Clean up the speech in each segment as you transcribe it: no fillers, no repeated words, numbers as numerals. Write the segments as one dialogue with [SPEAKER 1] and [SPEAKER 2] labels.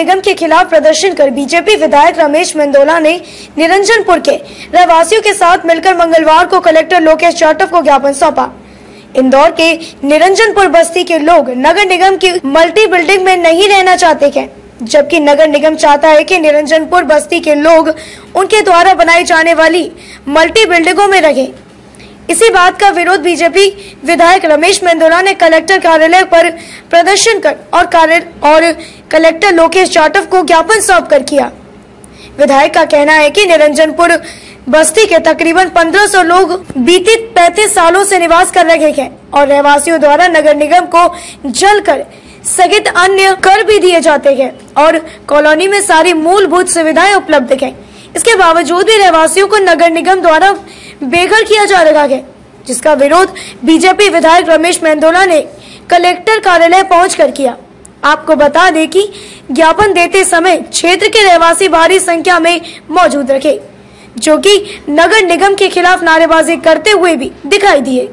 [SPEAKER 1] निगम के खिलाफ प्रदर्शन कर बीजेपी विधायक रमेश मेंदोला ने निरंजनपुर के रहवासियों के साथ मिलकर मंगलवार को कलेक्टर लोकेश जाटव को ज्ञापन सौंपा। इंदौर के निरंजनपुर बस्ती के लोग नगर निगम की मल्टी बिल्डिंग में नहीं रहना चाहते हैं, जबकि नगर निगम चाहता है कि निरंजनपुर बस्ती के लोग उनके द्वारा बनाई जाने वाली मल्टी बिल्डिंगों में रहें। इसी बात का विरोध बीजेपी विधायक रमेश मेंदोला ने कलेक्टर कार्यालय पर प्रदर्शन कर और कलेक्टर लोकेश जाटव को ज्ञापन सौंप कर किया। विधायक का कहना है कि निरंजनपुर बस्ती के तकरीबन 1500 लोग बीते 35 सालों से निवास कर रहे हैं और रहवासियों द्वारा नगर निगम को जलकर स्थगित अन्य कर भी दिए जाते हैं और कॉलोनी में सारी मूलभूत सुविधाएं उपलब्ध हैं। इसके बावजूद भी रहवासियों को नगर निगम द्वारा बेघर किया जा रहा है, जिसका विरोध बीजेपी विधायक रमेश मेंदोला ने कलेक्टर कार्यालय पहुंचकर किया। आपको बता दें कि ज्ञापन देते समय क्षेत्र के रहवासी भारी संख्या में मौजूद रहे, जो कि नगर निगम के खिलाफ नारेबाजी करते हुए भी दिखाई दिए।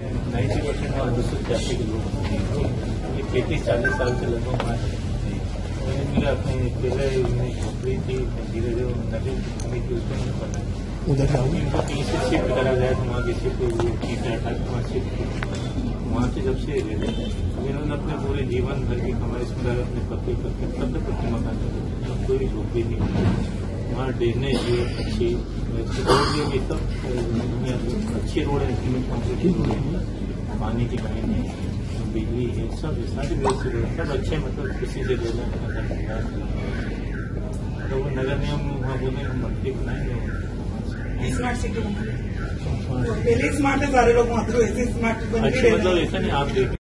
[SPEAKER 2] 40 साल से लगभग मिला अपने पहले थी धीरे उधर कहीं से शिफ्ट करा जाए तो वहाँ की शिफ्ट वहाँ से जब से इन्होंने अपने पूरे जीवन भर की कमाई इसमें अपने पत्ते मकान कोई झोपड़ी नहीं, वहाँ ड्रेनेज है अच्छी रोड ये सब अच्छी रोड है, पानी की कमी नहीं, बिजली है, सब सारी व्यवस्था सब अच्छे, मतलब किसी से लेना तो वो नगर निगम वहाँ बोले मल्टी बनाएंगे
[SPEAKER 3] स्मार्ट सिटी पहले स्मार्ट है, सारे लोग वहाँ तो ऐसे स्मार्ट
[SPEAKER 2] अच्छा, मतलब ऐसा नहीं आप देखें।